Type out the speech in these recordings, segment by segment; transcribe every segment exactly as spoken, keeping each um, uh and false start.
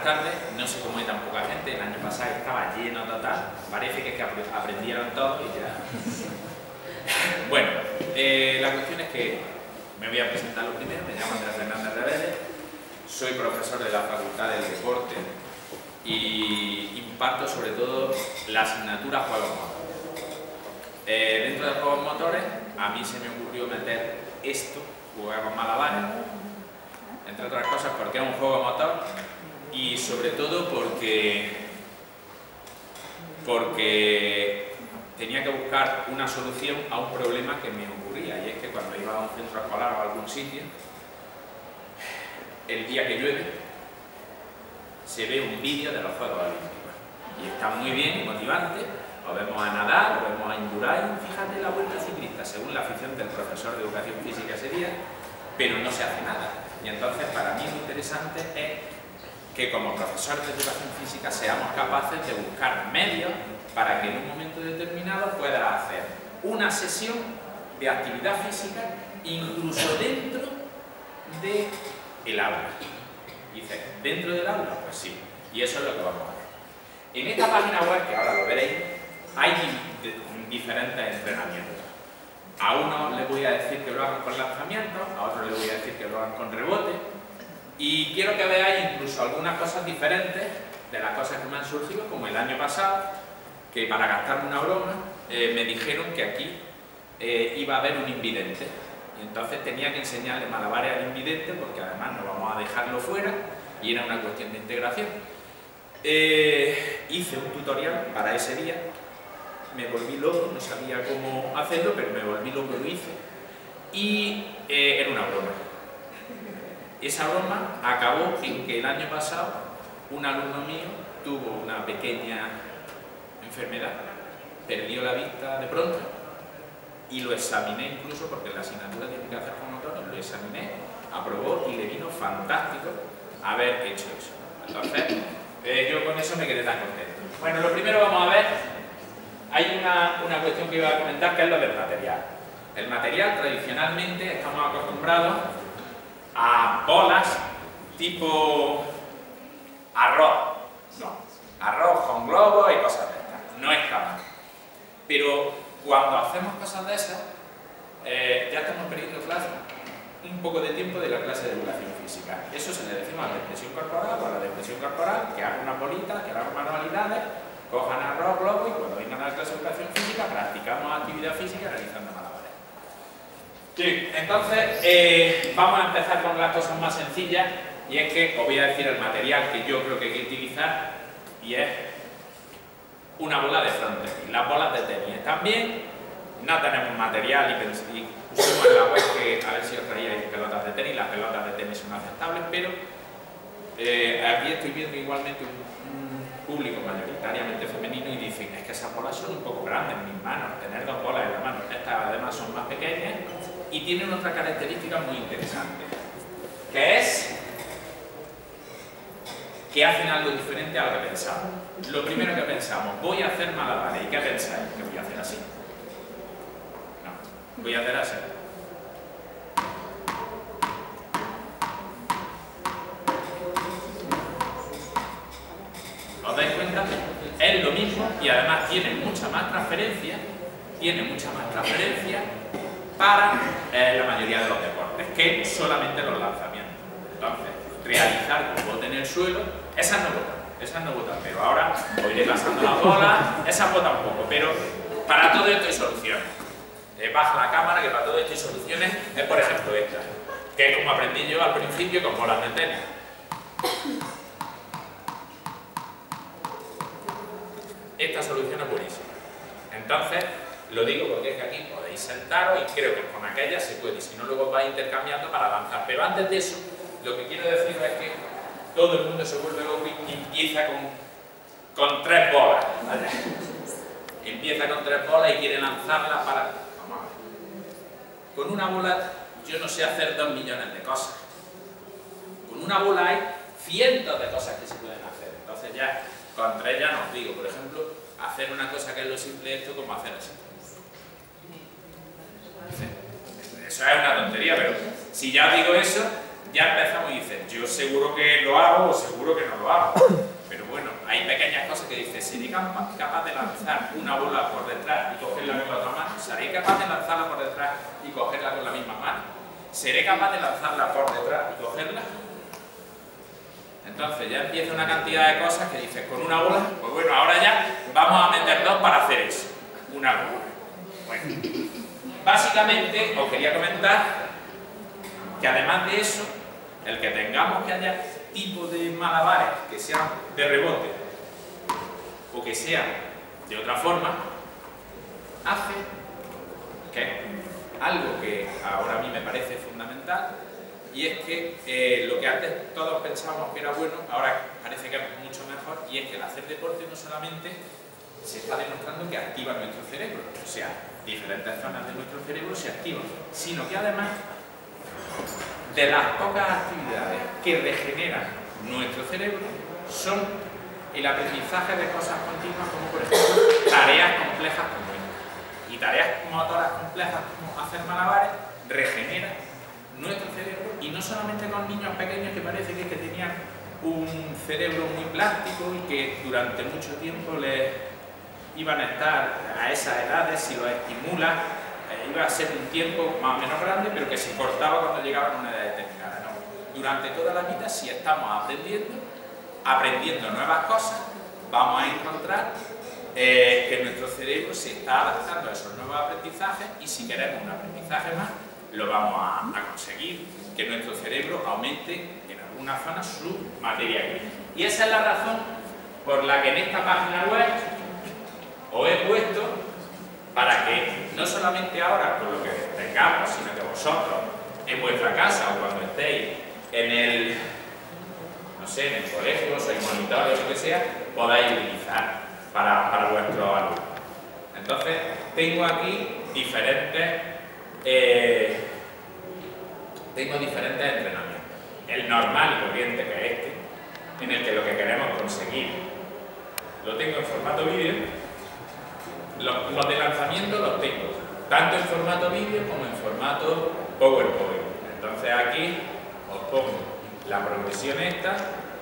tardes. No sé cómo hay tan poca gente, el año pasado estaba lleno total. Parece que es que aprendieron todos y ya. Bueno, eh, la cuestión es que me voy a presentar lo primero. Me llamo Andrés Fernández Rebelde, soy profesor de la Facultad del Deporte y imparto sobre todo la asignatura Juegos Motores. Eh, dentro de Juegos Motores, a mí se me ocurrió meter esto, jugar con malabares, entre otras cosas porque es un juego motor y sobre todo porque, porque tenía que buscar una solución a un problema que me ocurría, y es que cuando iba a un centro escolar o a algún sitio, el día que llueve se ve un vídeo de los Juegos Olímpicos y está muy bien y motivante. Lo vemos a nadar, lo vemos a Indurain, fíjate la vuelta ciclista, según la afición del profesor de educación física ese día, pero no se hace nada. Y entonces para mí lo interesante es que como profesor de educación física seamos capaces de buscar medios para que en un momento determinado pueda hacer una sesión de actividad física incluso dentro del aula. Y dice, ¿dentro del aula? Pues sí, y eso es lo que vamos a ver. En esta página web, que ahora lo veréis, hay diferentes entrenamientos. A uno les voy a decir que lo hagan con lanzamientos, a otro les voy a decir que lo hagan con rebote, y quiero que veáis incluso algunas cosas diferentes de las cosas que me han surgido, como el año pasado, que para gastarme una broma eh, me dijeron que aquí eh, iba a haber un invidente, y entonces tenía que enseñarle malabares al invidente, porque además no vamos a dejarlo fuera, y era una cuestión de integración. Eh, hice un tutorial para ese día, me volví loco, no sabía cómo hacerlo, pero me volví loco y lo hice, y eh, era una broma. Esa broma acabó en que el año pasado un alumno mío tuvo una pequeña enfermedad, perdió la vista de pronto, y lo examiné incluso, porque la asignatura tiene que hacer con motores, lo examiné, aprobó y le vino fantástico haber hecho eso. Entonces, eh, yo con eso me quedé tan contento. Bueno, lo primero vamos a ver, hay una, una cuestión que iba a comentar, que es lo del material. El material, tradicionalmente, estamos acostumbrados a bolas tipo arroz, no, arroz con globos y cosas de estas, no es capaz. Pero cuando hacemos cosas de esas, eh, ya estamos perdiendo clase, un poco de tiempo de la clase de educación física. Eso se le decimos a la depresión corporal o a la depresión corporal, que hagan una bolita, que hagan manualidades, cojan arroz, globo, y cuando vengan a la clase de educación física practicamos actividad física realizando malabares. Sí, entonces eh, vamos a empezar con las cosas más sencillas, y es que os voy a decir el material que yo creo que hay que utilizar, y es una bola de frontenis. Las bolas de tenis también, no tenemos material y, y pusimos en la web que a ver si os traíais pelotas de tenis. Las pelotas de tenis son aceptables, pero eh, aquí estoy viendo igualmente un, un público mayoritariamente femenino y dicen, es que esas bolas son un poco grandes en mis manos, tener dos bolas en la mano. Estas además son más pequeñas y tienen otra característica muy interesante, que es que hacen algo diferente a lo que pensamos. Lo primero que pensamos, voy a hacer malabares. ¿Y qué pensáis? Que voy a hacer así. No, voy a hacer así. ¿Os dais cuenta? Es lo mismo y además tiene mucha más transferencia, tiene mucha más transferencia para eh, la mayoría de los deportes que solamente los lanzamientos. Entonces, realizar con bote en el suelo, esas no botan, esas no botan, pero ahora os iré pasando las bolas, esas botan un poco, pero para todo esto hay soluciones. Eh, baja la cámara, que para todo esto hay soluciones, es por ejemplo esta, que es como aprendí yo al principio con bolas de tenis. Esta solución es buenísima. Entonces, lo digo porque es que aquí podéis sentaros y creo que con aquella se puede, y si no luego vais intercambiando para avanzar. Pero antes de eso, lo que quiero decir es que todo el mundo se vuelve loco y empieza con, con tres bolas, ¿vale? Empieza con tres bolas y quiere lanzarla para... Vamos a ver. Con una bola yo no sé hacer dos millones de cosas. Con una bola hay cientos de cosas que se pueden hacer. Entonces ya, con tres ya no os digo. Por ejemplo, hacer una cosa que es lo simple esto como hacer así. Eso es una tontería, pero si ya os digo eso, ya empezamos y dices, yo seguro que lo hago o seguro que no lo hago. Pero bueno, hay pequeñas cosas que dices, ¿seré capaz de lanzar una bola por detrás y cogerla con la otra mano? ¿Seré capaz de lanzarla por detrás y cogerla con la misma mano? ¿Seré capaz de lanzarla por detrás y cogerla? Entonces ya empieza una cantidad de cosas que dices, con una bola, pues bueno, ahora ya vamos a meter dos para hacer eso. Una bola. Bueno, básicamente os quería comentar que además de eso, el que tengamos que haya tipos de malabares que sean de rebote o que sean de otra forma, hace que algo que ahora a mí me parece fundamental, y es que eh, lo que antes todos pensábamos que era bueno, ahora parece que es mucho mejor, y es que el hacer deporte no solamente se está demostrando que activa nuestro cerebro, o sea, diferentes zonas de nuestro cerebro se activan, sino que además de las pocas actividades que regeneran nuestro cerebro son el aprendizaje de cosas continuas, como por ejemplo tareas complejas como esta. Y tareas motoras complejas como hacer malabares regeneran nuestro cerebro, y no solamente con niños pequeños que parece que, es que tenían un cerebro muy plástico y que durante mucho tiempo les iban a estar a esas edades, si los estimula, eh, iba a ser un tiempo más o menos grande, pero que se cortaba cuando llegaban a una edad determinada. No. Durante toda la vida, si estamos aprendiendo, aprendiendo nuevas cosas, vamos a encontrar eh, que nuestro cerebro se está adaptando a esos nuevos aprendizajes, y si queremos un aprendizaje más, lo vamos a, a conseguir, que nuestro cerebro aumente en alguna zona su materia gris. Y esa es la razón por la que en esta página web os he puesto, para que no solamente ahora con lo que tengamos, sino que vosotros en vuestra casa o cuando estéis en el, no sé, en el colegio, sois monitores o lo que sea, podáis utilizar para, para vuestros alumnos. Entonces, tengo aquí diferentes eh, tengo diferentes entrenamientos. El normal y corriente, que es este, en el que lo que queremos conseguir lo tengo en formato vídeo. Los, los de lanzamiento los tengo tanto en formato vídeo como en formato PowerPoint. Entonces aquí os pongo la progresión esta,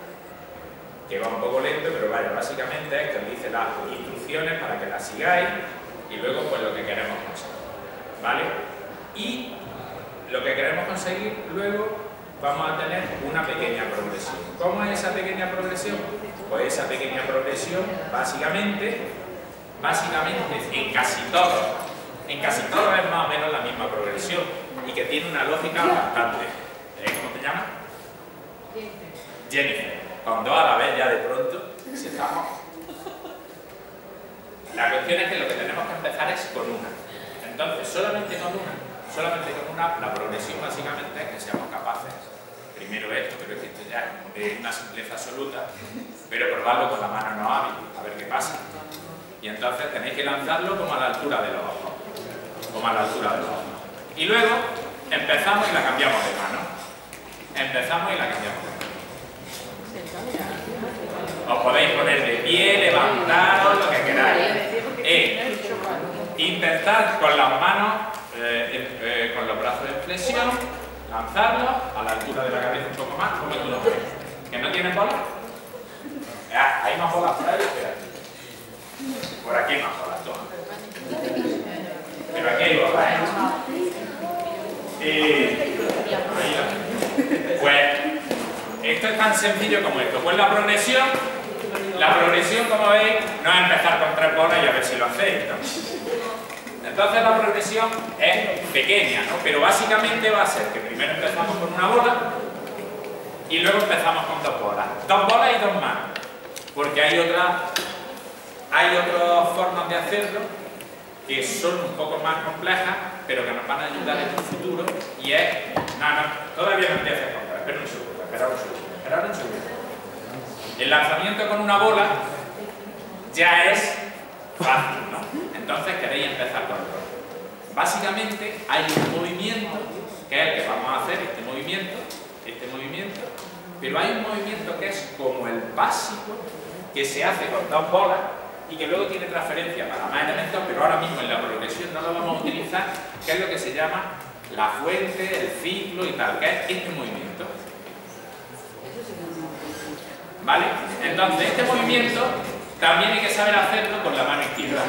que va un poco lento, pero vaya, básicamente es que os dice las instrucciones para que las sigáis, y luego pues lo que queremos conseguir, ¿vale? Y lo que queremos conseguir luego vamos a tener una pequeña progresión. ¿Cómo es esa pequeña progresión? Pues esa pequeña progresión básicamente básicamente en casi todo en casi todo es más o menos la misma progresión, y que tiene una lógica bastante. ¿Cómo te llamas? Jennifer. Con dos a la vez ya de pronto, si estamos. La cuestión es que lo que tenemos que empezar es con una. Entonces, solamente con una, solamente con una, la progresión básicamente es que seamos capaces. Primero esto, pero es que esto ya es como de una simpleza absoluta, pero probarlo con la mano no hábil, a ver qué pasa. Y entonces tenéis que lanzarlo como a la altura de los ojos, como a la altura de los ojos. Y luego empezamos y la cambiamos de mano. Empezamos y la cambiamos de mano. Os podéis poner de pie, levantaros, lo que queráis. Eh, intentar con las manos, eh, eh, con los brazos en flexión, lanzarlos a la altura de la cabeza un poco más, como tú lo ves. ¿Que no tienen bolas? Ah, hay más bolas por ahí, espera. Por aquí hay más bolas, toma. Pero aquí hay bolas, ¿eh? Eh, pues esto es tan sencillo como esto. Pues la progresión, la progresión, como veis, no es empezar con tres bolas y a ver si lo hacéis, ¿no? Entonces la progresión es pequeña, ¿no? Pero básicamente va a ser que primero empezamos con una bola y luego empezamos con dos bolas. Dos bolas y dos manos. Porque hay otras hay otras formas de hacerlo que son un poco más complejas, pero que nos van a ayudar en un futuro, y es... No, no, todavía no empieces con dos, espera un segundo, espera un segundo, espera un segundo. El lanzamiento con una bola ya es fácil, ¿no? Entonces queréis empezar con dos. Básicamente hay un movimiento, que es el que vamos a hacer, este movimiento, este movimiento, pero hay un movimiento que es como el básico, que se hace con dos bolas y que luego tiene transferencia para más elementos, pero ahora mismo en la progresión no lo vamos a utilizar, que es lo que se llama la fuente, el ciclo y tal, que es este movimiento. ¿Vale? Entonces, este movimiento también hay que saber hacerlo con la mano izquierda.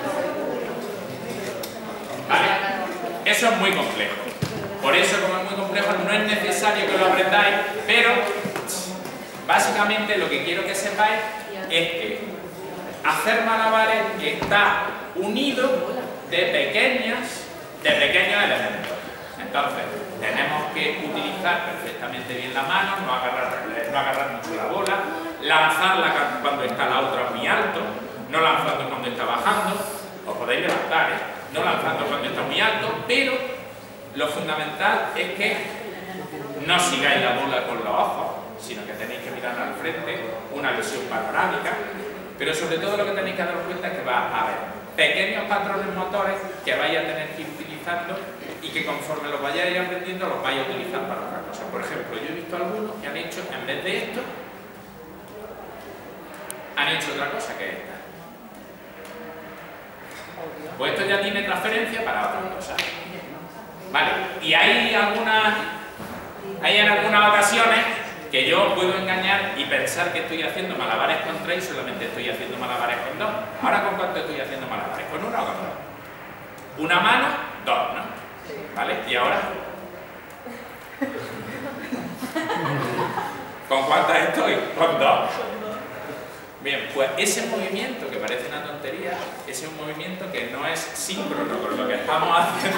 ¿Vale? Eso es muy complejo. Por eso, como es muy complejo, no es necesario que lo aprendáis, pero básicamente lo que quiero que sepáis es que hacer malabares está unido de pequeñas, de pequeños elementos. Entonces, tenemos que utilizar perfectamente bien la mano, no agarrar, no agarrar mucho la bola, lanzarla cuando está la otra muy alto, no lanzando cuando está bajando, os podéis levantar, ¿eh? No lanzando cuando está muy alto, pero lo fundamental es que no sigáis la bola con los ojos, sino que tenéis que mirar al frente, una visión panorámica, pero sobre todo lo que tenéis que daros cuenta es que va a haber pequeños patrones motores que vais a tener que ir utilizando y que conforme los vayáis aprendiendo los vais a utilizar para otras cosas. Por ejemplo, yo he visto algunos que han hecho, en vez de esto, han hecho otra cosa que esta. Pues esto ya tiene transferencia para otras cosas. Vale, y hay algunas, hay en algunas ocasiones que yo puedo engañar y pensar que estoy haciendo malabares con tres y solamente estoy haciendo malabares con dos. Ahora, ¿con cuánto estoy haciendo malabares? ¿Con una o con dos? Una mano, dos, ¿no? ¿Vale? ¿Y ahora? ¿Con cuántas estoy? Con dos. Bien, pues ese movimiento que parece una tontería, ese es un movimiento que no es síncrono con lo que estamos haciendo.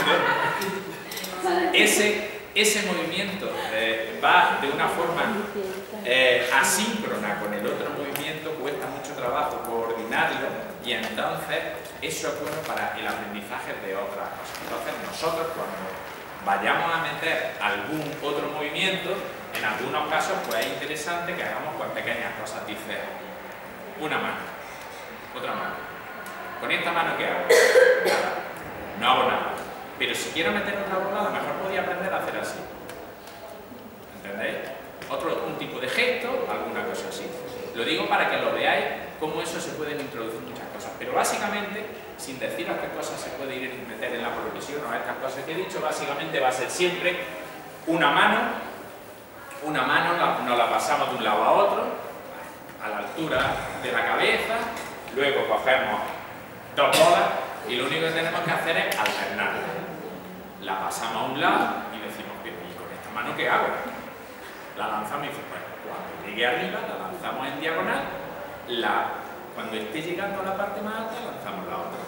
Ese, ese movimiento eh, va de una forma eh, asíncrona con el otro movimiento, cuesta mucho trabajo coordinarlo y entonces eso es bueno para el aprendizaje de otras cosas. Entonces nosotros cuando vayamos a meter algún otro movimiento, en algunos casos pues es interesante que hagamos con pequeñas cosas. Dice una mano, otra mano. ¿Con esta mano qué hago? Nada. No hago nada. Pero si quiero meter otra bola, a lo mejor podría aprender a hacer así. ¿Entendéis? Otro, un tipo de gesto, alguna cosa así. Lo digo para que lo veáis, cómo eso se pueden introducir muchas cosas. Pero básicamente, sin deciros qué cosas se puede ir a meter en la progresión o a estas cosas que he dicho, básicamente va a ser siempre una mano, una mano la, nos la pasamos de un lado a otro, a la altura de la cabeza, luego cogemos dos bolas y lo único que tenemos que hacer es alternarla. La pasamos a un lado y decimos, ¿y con esta mano qué hago? La lanzamos y dice, pues cuando llegue arriba la lanzamos en diagonal, la, cuando esté llegando a la parte más alta lanzamos la otra.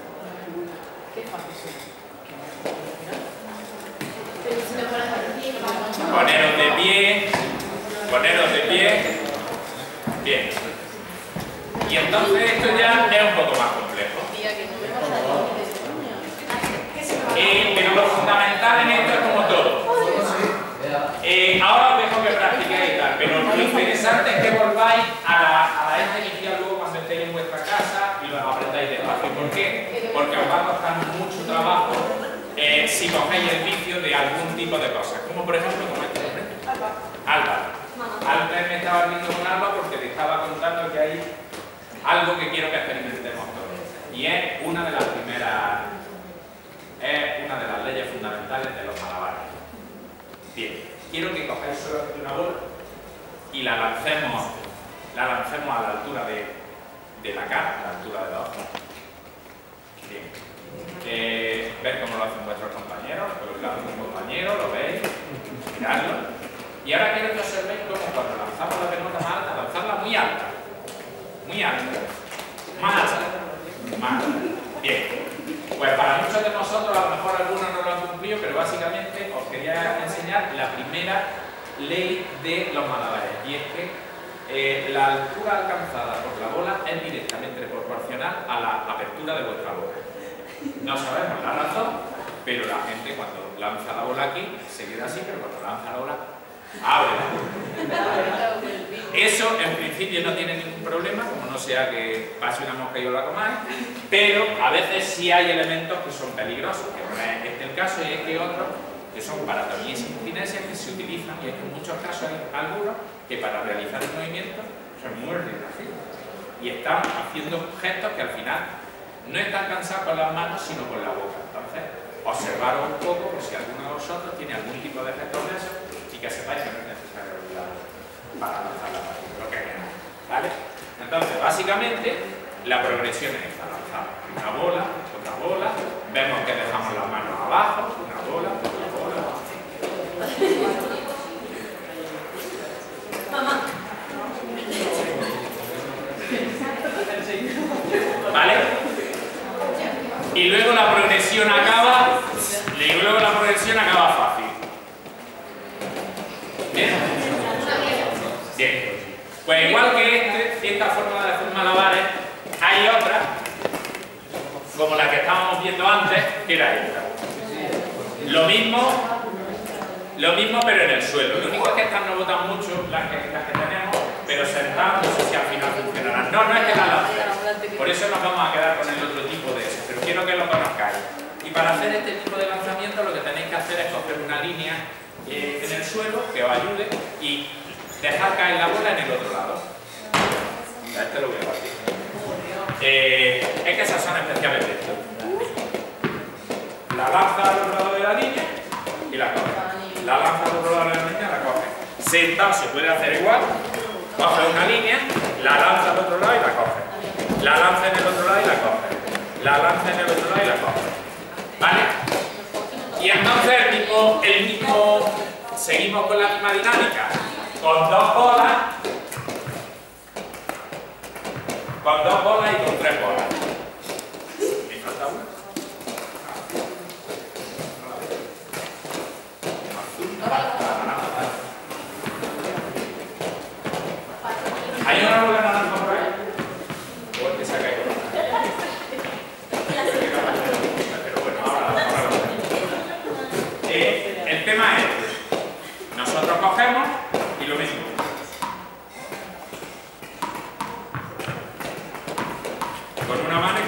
Poneros de pie, poneros de pie. Bien. Y entonces esto ya es un poco más complejo. Eh, pero lo fundamental en esto es como todo. Eh, ahora os dejo que practiquéis y tal, pero lo interesante es que volváis a la, a la esta inicial luego cuando estéis en vuestra casa y lo aprendáis despacio. ¿Por qué? Porque os va a costar mucho trabajo eh, si cogéis el vicio de algún tipo de cosas, como por ejemplo como este hombre. Álvaro. Antes me estaba viendo con Alba porque te estaba contando que hay algo que quiero que experimentemos todos. Y es una de las primeras, es una de las leyes fundamentales de los malabares. Bien, quiero que cogáis solo una bola y la lancemos, la lancemos a la altura de, de la cara, a la altura de los ojos. Bien. Eh, ver cómo lo hacen vuestros compañeros, lo hace un compañero, lo veis, miradlo. Y ahora quiero que observéis cómo cuando lanzamos la pelota más alta, lanzarla muy alta, muy alta, más alta, más alta. Bien, pues para muchos de nosotros, a lo mejor algunos no lo han cumplido, pero básicamente os quería enseñar la primera ley de los malabares, y es que eh, la altura alcanzada por la bola es directamente proporcional a la apertura de vuestra boca. No sabemos la razón, pero la gente cuando lanza la bola aquí se queda así, pero cuando lanza la bola abre. Eso en principio no tiene ningún problema, como no sea que pase una mosca y os la comáis, pero a veces sí hay elementos que son peligrosos, que no es este el caso, y es que otros que son paratomías y cinesias que se utilizan, y es que en muchos casos hay algunos que para realizar el movimiento son muy reducidos y están haciendo gestos que al final no están cansados con las manos sino con la boca. Entonces, observaros un poco por si alguno de vosotros tiene algún tipo de gestos de eso y que sepáis que no es necesario olvidarlo para lanzar la partida. básicamente la progresión es esta, lanzar una bola, otra bola, vemos que dejamos las manos abajo, una bola, otra bola. ¿Vale? Y luego la progresión acaba, y luego la progresión acaba fácil. ¿Bien? Bien. Pues igual que este, esta forma de hacer malabares, hay otra, como la que estábamos viendo antes, que era esta. Lo mismo, lo mismo pero en el suelo. Lo único es que estas no botan mucho, las que, las que tenemos, pero sentadas no sé si al final funcionarán. No, no es que las lancéis. Por eso nos vamos a quedar con el otro tipo de eso, pero quiero que lo conozcáis. Y para hacer este tipo de lanzamiento lo que tenéis que hacer es coger una línea eh, en el suelo que os ayude y dejar caer la bola en el otro lado. Ya, este lo voy a partir. Eh, es que esas son especialmente esto. La lanza al otro lado de la línea y la coge. La lanza al otro lado de la línea y la coge. Sentado se puede hacer igual. Coge una línea, la lanza al otro lado y la coge. La lanza en el otro lado y la coge. La lanza en el otro lado y la coge. ¿Vale? Y entonces el mismo, el mismo, seguimos con la misma dinámica. Con dos bolas, con dos bolas y con tres bolas. ¿Me falta una? ¿Hay una bola naranja por ahí? ¿O es que se ha caído? Pero bueno, ahora, ahora lo eh, el tema es, nosotros cogemos y lo mismo. Con una mano